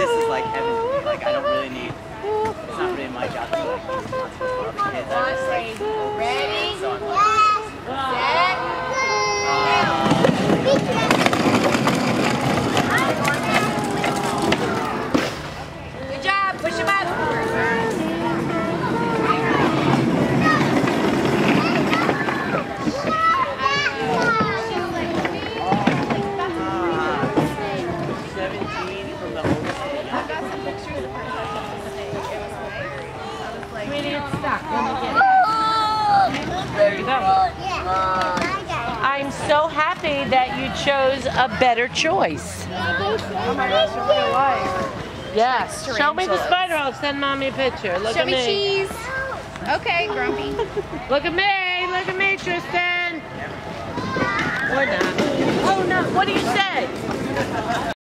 this is like heaven to me. Like I don't really need. It's not really my job to be like these responsible for other kids. I just like ready, so I'm like, good job. Push him up. There you go. I'm so happy that you chose a better choice. Oh my gosh, you're really alive. Yes. Show me the spider. I'll send Mommy a picture. Look Show at me me. cheese. Okay, Grumpy. Look at me. Look at me, Tristan. Or not. Oh no. What do you say?